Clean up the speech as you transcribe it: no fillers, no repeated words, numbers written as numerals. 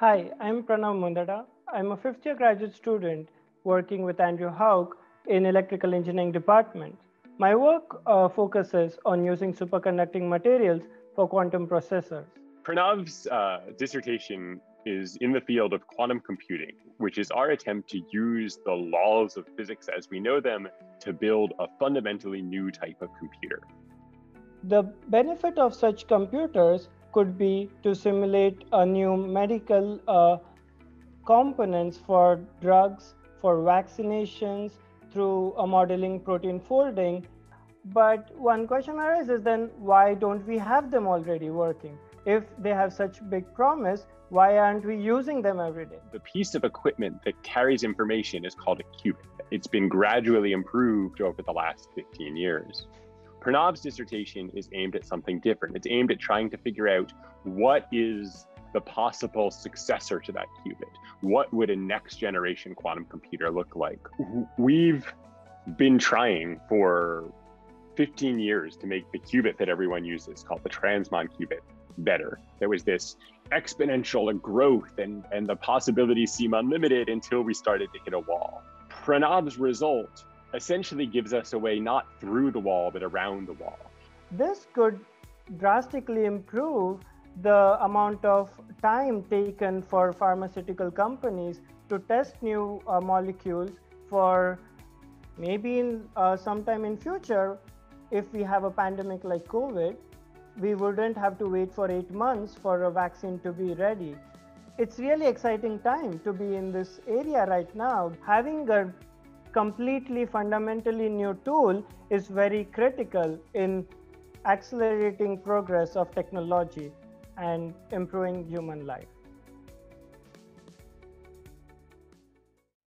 Hi, I'm Pranav Mundada. I'm a fifth year graduate student working with Andrew Haug in Electrical Engineering Department. My work focuses on using superconducting materials for quantum processors. Pranav's dissertation is in the field of quantum computing, which is our attempt to use the laws of physics as we know them to build a fundamentally new type of computer. The benefit of such computers could be to simulate a new medical components for drugs, for vaccinations, through a modeling protein folding. But one question arises then, why don't we have them already working? If they have such big promise, why aren't we using them every day? The piece of equipment that carries information is called a qubit. It's been gradually improved over the last 15 years. Pranav's dissertation is aimed at something different. It's aimed at trying to figure out what is the possible successor to that qubit. What would a next generation quantum computer look like? We've been trying for 15 years to make the qubit that everyone uses, called the Transmon qubit, better. There was this exponential growth and the possibilities seem unlimited until we started to hit a wall. Pranav's result essentially gives us a way not through the wall, but around the wall. This could drastically improve the amount of time taken for pharmaceutical companies to test new molecules for maybe in sometime in future. If we have a pandemic like COVID, we wouldn't have to wait for 8 months for a vaccine to be ready. It's really exciting time to be in this area right now. Having a completely fundamentally new tool is very critical in accelerating progress of technology and improving human life.